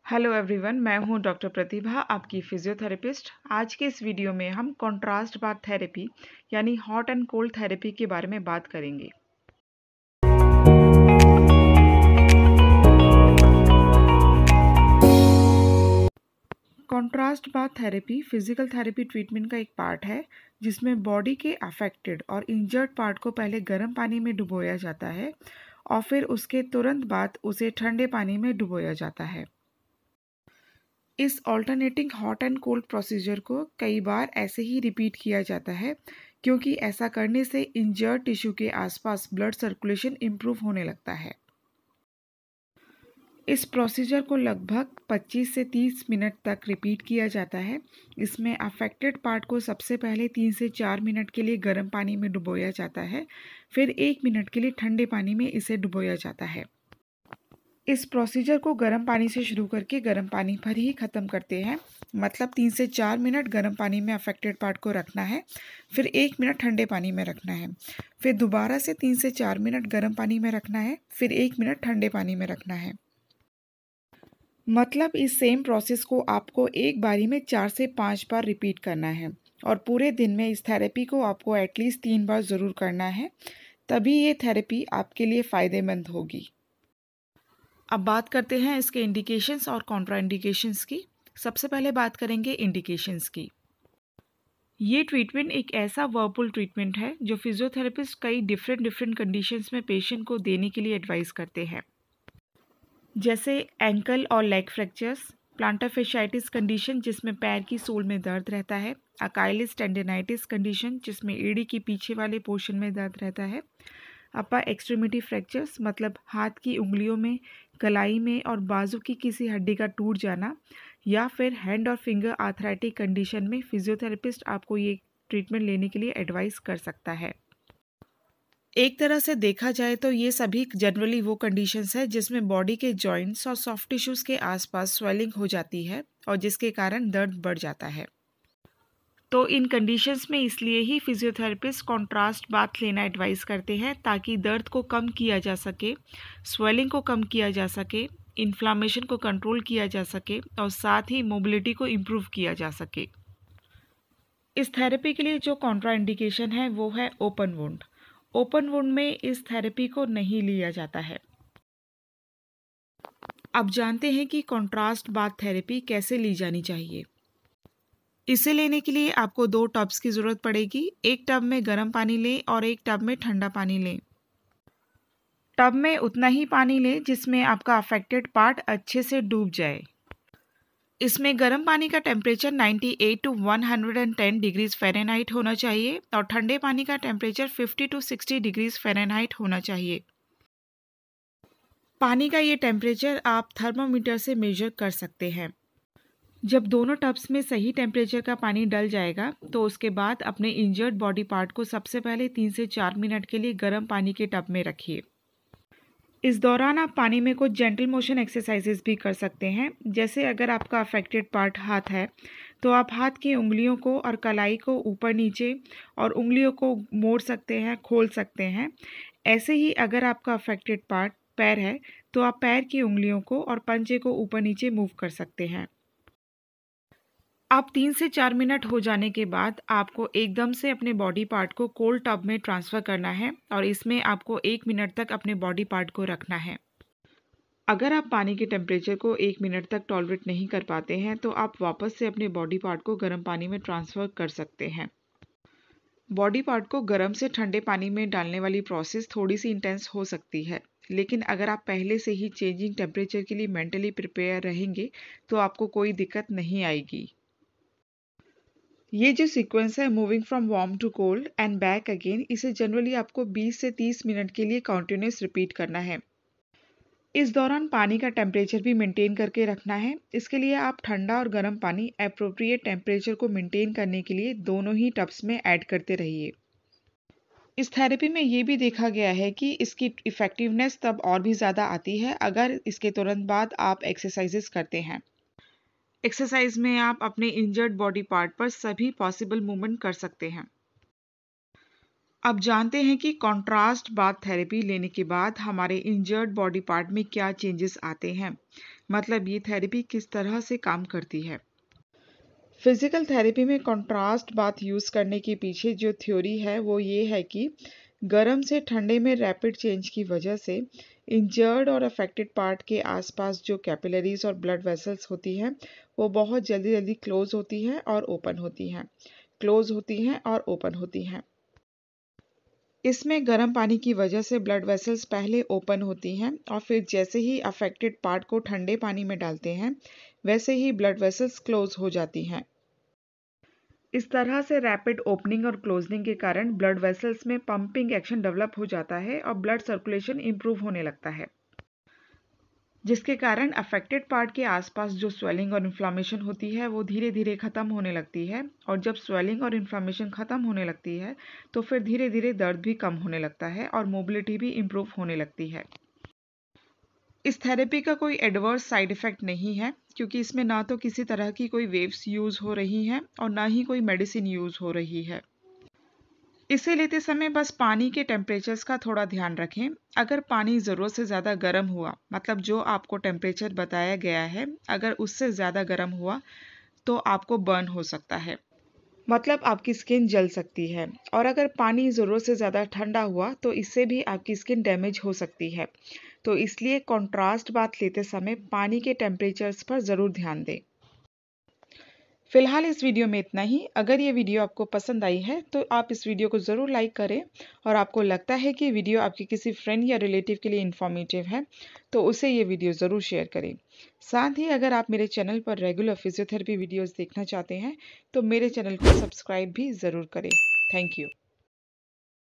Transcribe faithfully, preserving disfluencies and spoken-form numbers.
Hello everyone, मैं हूं doctor प्रतिभा, आपकी फिजियोथेरेपिस्ट। आज के इस वीडियो में हम कॉन्ट्रास्ट बाथ थेरेपी यानी हॉट एंड कोल्ड थेरेपी के बारे में बात करेंगे। Contrast bath therapy physical therapy treatment का एक पार्ट है जिसमें बॉडी के अफेक्टेड और इंजर्ड पार्ट को पहले गर्म पानी में डुबोया जाता है और फिर उसके तुरंत बाद उसे ठंडे पानी में डुबोया जाता है। इस alternating hot and cold procedure को कई बार ऐसे ही रिपीट किया जाता है क्योंकि ऐसा करने से इंजर्ड टिश्यू के आसपास ब्लड सर्कुलेशन इम्प्रूव होने लगता है। इस प्रोसीजर को लगभग पच्चीस से तीस मिनट तक रिपीट किया जाता है। इसमें अफेक्टेड पार्ट को सबसे पहले तीन से चार मिनट के लिए गर्म पानी में डुबोया जाता है, फिर एक मिनट के लिए ठंडे पानी में इसे डुबोया जाता है। इस प्रोसीजर को गर्म पानी से शुरू करके गर्म पानी पर ही ख़त्म करते हैं, मतलब तीन से चार मिनट गर्म पानी में अफेक्टेड पार्ट को रखना है, फिर एक मिनट ठंडे पानी में रखना है, फिर दोबारा से तीन से चार मिनट गर्म पानी में रखना है, फिर एक मिनट ठंडे पानी में रखना है। मतलब इस सेम प्रोसेस को आपको एक बारी में चार से पाँच बार रिपीट करना है और पूरे दिन में इस थेरेपी को आपको एटलीस्ट तीन बार ज़रूर करना है, तभी ये थेरेपी आपके लिए फ़ायदेमंद होगी। अब बात करते हैं इसके इंडिकेशंस और कॉन्ट्रा इंडिकेशंस की। सबसे पहले बात करेंगे इंडिकेशंस की। ये ट्रीटमेंट एक ऐसा वर्बल ट्रीटमेंट है जो फिजियोथेरेपिस्ट कई डिफरेंट डिफरेंट कंडीशंस में पेशेंट को देने के लिए एडवाइस करते हैं, जैसे एंकल और leg fractures, plantar fasciitis condition जिसमें पैर की सोल में दर्द रहता है, अकाइलिस टेंडिनाइटिस कंडीशन जिसमें एड़ी के पीछे वाले पोर्शन में दर्द रहता है, अपर एक्सट्रीमिटी फ्रैक्चर्स मतलब हाथ की उंगलियों में, कलाई में और बाजू की किसी हड्डी का टूट जाना, या फिर हैंड और फिंगर आर्थराइटिक कंडीशन में फिजियोथेरेपिस्ट आपको ये ट्रीटमेंट लेने के लिए एडवाइस कर सकता है। एक तरह से देखा जाए तो ये सभी जनरली वो कंडीशंस है जिसमें बॉडी के जॉइंट्स और सॉफ्ट टिश्यूज़ के आसपास स्वेलिंग हो जाती है और जिसके कारण दर्द बढ़ जाता है। तो इन कंडीशंस में इसलिए ही फिजियोथेरेपिस्ट कॉन्ट्रास्ट बाथ लेना एडवाइस करते हैं ताकि दर्द को कम किया जा सके, स्वेलिंग को कम किया जा सके, इन्फ्लामेशन को कंट्रोल किया जा सके और साथ ही मोबिलिटी को इम्प्रूव किया जा सके। इस थेरेपी के लिए जो कॉन्ट्रा इंडिकेशन है वो है ओपन वुंड। ओपन वुंड में इस थेरेपी को नहीं लिया जाता है। अब जानते हैं कि कॉन्ट्रास्ट बाथ थेरेपी कैसे ली जानी चाहिए। इसे लेने के लिए आपको दो टब्स की ज़रूरत पड़ेगी। एक टब में गर्म पानी लें और एक टब में ठंडा पानी लें। टब में उतना ही पानी लें जिसमें आपका अफेक्टेड पार्ट अच्छे से डूब जाए। इसमें गर्म पानी का टेम्परेचर अट्ठानवे टू एक सौ दस डिग्रीज फ़ारेनहाइट होना चाहिए और ठंडे पानी का टेम्परेचर पचास टू साठ डिग्रीज फ़ारेनहाइट होना चाहिए। पानी का ये टेम्परेचर आप थर्मोमीटर से मेजर कर सकते हैं। जब दोनों टब्स में सही टेम्परेचर का पानी डल जाएगा तो उसके बाद अपने इंजर्ड बॉडी पार्ट को सबसे पहले तीन से चार मिनट के लिए गर्म पानी के टब में रखिए। इस दौरान आप पानी में कुछ जेंटल मोशन एक्सरसाइजेस भी कर सकते हैं, जैसे अगर आपका अफेक्टेड पार्ट हाथ है तो आप हाथ की उंगलियों को और कलाई को ऊपर नीचे और उंगलियों को मोड़ सकते हैं, खोल सकते हैं। ऐसे ही अगर आपका अफेक्टेड पार्ट पैर है तो आप पैर की उंगलियों को और पंजे को ऊपर नीचे मूव कर सकते हैं। अब तीन से चार मिनट हो जाने के बाद आपको एकदम से अपने बॉडी पार्ट को कोल्ड टब में ट्रांसफ़र करना है और इसमें आपको एक मिनट तक अपने बॉडी पार्ट को रखना है। अगर आप पानी के टेम्परेचर को एक मिनट तक टॉलरेट नहीं कर पाते हैं तो आप वापस से अपने बॉडी पार्ट को गर्म पानी में ट्रांसफ़र कर सकते हैं। बॉडी पार्ट को गर्म से ठंडे पानी में डालने वाली प्रोसेस थोड़ी सी इंटेंस हो सकती है, लेकिन अगर आप पहले से ही चेंजिंग टेम्परेचर के लिए मेंटली प्रिपेयर रहेंगे तो आपको कोई दिक्कत नहीं आएगी। ये जो सीक्वेंस है moving from warm to cold and back again, इसे जनरली आपको बीस से तीस मिनट के लिए कंटिन्यूस रिपीट करना है। इस दौरान पानी का टेम्परेचर भी मेंटेन करके रखना है। इसके लिए आप ठंडा और गर्म पानी एप्रोप्रिएट टेम्परेचर को मेंटेन करने के लिए दोनों ही टब्स में ऐड करते रहिए। इस थेरेपी में ये भी देखा गया है कि इसकी इफ़ेक्टिवनेस तब और भी ज़्यादा आती है अगर इसके तुरंत बाद आप एक्सरसाइजेस करते हैं। एक्सरसाइज में आप अपने इंजर्ड बॉडी पार्ट पर सभी पॉसिबल मूवमेंट कर सकते हैं। अब जानते हैं कि कॉन्ट्रास्ट बाथ थेरेपी लेने के बाद हमारे इंजर्ड बॉडी पार्ट में क्या चेंजेस आते हैं। मतलब ये थेरेपी किस तरह से काम करती है। फिजिकल थेरेपी में कंट्रास्ट बाथ यूज़ करने के पीछे जो थ्योरी है वो ये है कि गर्म से ठंडे में रैपिड चेंज की वजह से इंजर्ड और अफेक्टेड पार्ट के आसपास जो कैपिलरीज और ब्लड वेसल्स होती हैं वो बहुत जल्दी जल्दी क्लोज होती हैं और ओपन होती हैं क्लोज होती हैं और ओपन होती हैं। इसमें गर्म पानी की वजह से ब्लड वेसल्स पहले ओपन होती हैं और फिर जैसे ही अफेक्टेड पार्ट को ठंडे पानी में डालते हैं वैसे ही ब्लड वेसल्स क्लोज हो जाती हैं। इस तरह से रैपिड ओपनिंग और क्लोजनिंग के कारण ब्लड वेसल्स में पंपिंग एक्शन डेवलप हो जाता है और ब्लड सर्कुलेशन इंप्रूव होने लगता है, जिसके कारण अफेक्टेड पार्ट के आसपास जो स्वेलिंग और इन्फ्लामेशन होती है वो धीरे धीरे ख़त्म होने लगती है और जब स्वेलिंग और इन्फ्लामेशन ख़त्म होने लगती है तो फिर धीरे धीरे दर्द भी कम होने लगता है और मोबिलिटी भी इम्प्रूव होने लगती है। इस थेरेपी का कोई एडवर्स साइड इफ़ेक्ट नहीं है क्योंकि इसमें ना तो किसी तरह की कोई वेव्स यूज़ हो रही हैं और ना ही कोई मेडिसिन यूज़ हो रही है। इसे लेते समय बस पानी के टेम्परेचर्स का थोड़ा ध्यान रखें। अगर पानी ज़रूरत से ज़्यादा गर्म हुआ, मतलब जो आपको टेम्परेचर बताया गया है, अगर उससे ज़्यादा गर्म हुआ तो आपको बर्न हो सकता है, मतलब आपकी स्किन जल सकती है। और अगर पानी ज़रूरत से ज़्यादा ठंडा हुआ तो इससे भी आपकी स्किन डैमेज हो सकती है। तो इसलिए कॉन्ट्रास्ट बाथ लेते समय पानी के टेम्परेचर्स पर ज़रूर ध्यान दें। फिलहाल इस वीडियो में इतना ही। अगर ये वीडियो आपको पसंद आई है तो आप इस वीडियो को ज़रूर लाइक करें और आपको लगता है कि वीडियो आपके किसी फ्रेंड या रिलेटिव के लिए इन्फॉर्मेटिव है तो उसे ये वीडियो ज़रूर शेयर करें। साथ ही अगर आप मेरे चैनल पर रेगुलर फिजियोथेरेपी वीडियोज़ देखना चाहते हैं तो मेरे चैनल को सब्सक्राइब भी ज़रूर करें। Thank you.